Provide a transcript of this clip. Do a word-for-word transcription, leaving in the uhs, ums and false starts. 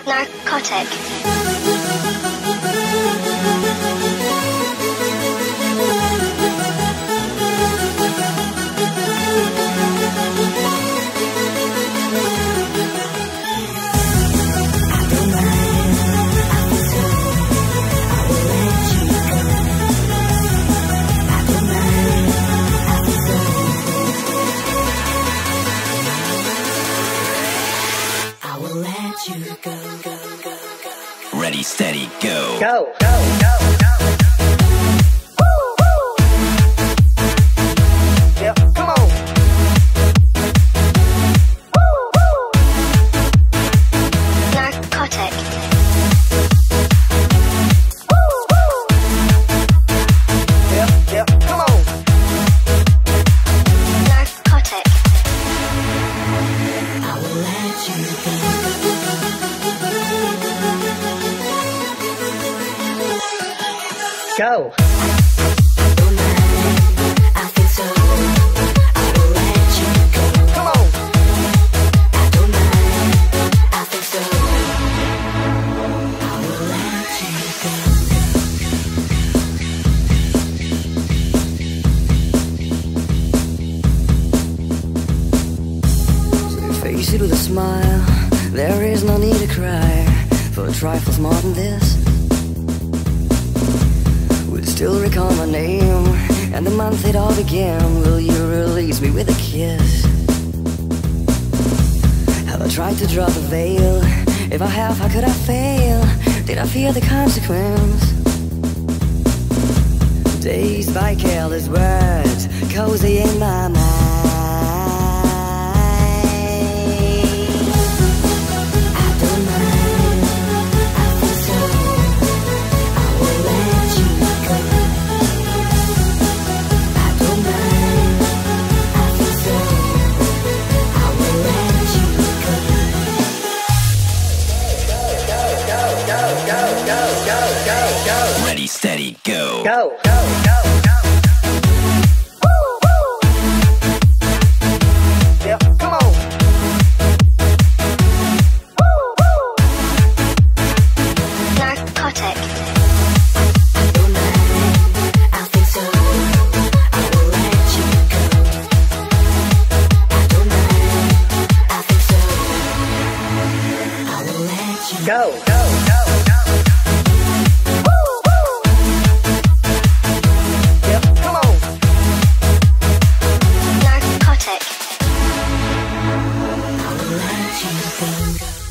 Narcotic. You go, go, go, go. Ready, steady, go. Go, go, go, go. Woo, woo. Yep, come on. Woo, woo. Narcotic. Woo, woo. Yep, yep, come on. Narcotic. I will let you go. Go. I feel so. I will let you go. Come on. I don't mind. I feel so. I will let you go. So you face it with a smile. There is no need to cry for trifles more than this. Still recall my name and the month it all began. Will you release me with a kiss? Have I tried to draw the veil? If I have, how could I fail? Did I fear the consequence? Dazed by careless words, cozy in my mind. Ready, steady, go. Go, go, go, go. Woo, woo. Yep, come on. Woo, woo. Narcotic. I don't mind. I think so. I will let you go. I don't mind. I think so. I will let you go. Go, go, go. I will let you go.